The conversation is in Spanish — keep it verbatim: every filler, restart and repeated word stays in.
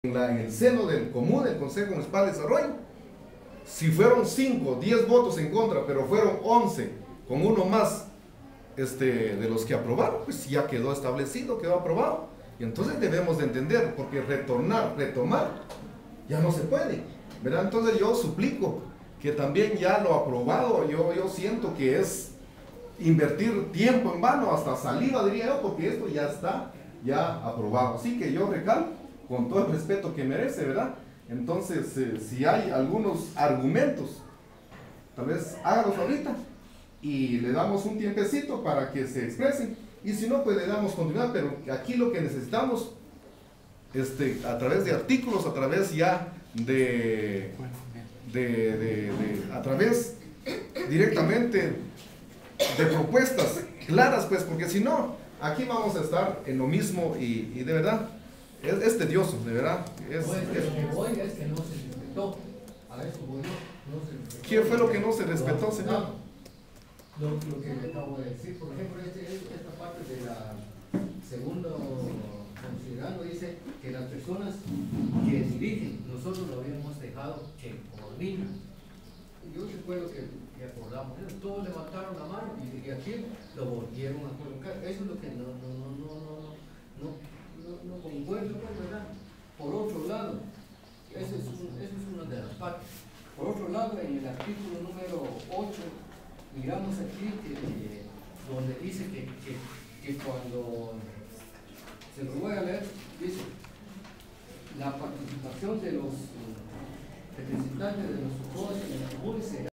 En, la, en el seno del común, el Consejo Municipal de Desarrollo, si fueron cinco, diez votos en contra, pero fueron once, con uno más este, de los que aprobaron, pues ya quedó establecido, quedó aprobado. Y entonces debemos de entender, porque retornar, retomar, ya no se puede, ¿verdad? Entonces yo suplico que también ya lo aprobado, yo, yo siento que es invertir tiempo en vano, hasta saliva diría yo, porque esto ya está ya aprobado. Así que yo recalco, con todo el respeto que merece, ¿verdad? Entonces, eh, si hay algunos argumentos, tal vez hágalos ahorita y le damos un tiempecito para que se expresen, y si no, pues le damos continuidad. Pero aquí lo que necesitamos, este, a través de artículos, a través ya de, de, de, de a través directamente de propuestas claras, pues, porque si no, aquí vamos a estar en lo mismo y, y de verdad, es, es tedioso, de verdad. Es, no, es, es, lo que voy es que no se respetó. A eso voy, no se respetó. ¿Qué fue lo que no se respetó, señor? Lo, lo que le acabo de decir, por ejemplo, este, esta parte de la segundo considerando dice que las personas que dirigen, nosotros lo habíamos dejado que coordinan. Yo recuerdo que, que acordamos, todos levantaron la mano y, y aquí lo volvieron a colocar. Eso es lo que no, no, no, no, no, no, no, no concuerdo, ¿verdad? Por otro lado, eso es, un, eso es una de las partes. Por otro lado, en el artículo número ocho, miramos aquí que, que donde dice que, que, que cuando se lo voy a leer, dice la participación de los representantes de los sectores en el común será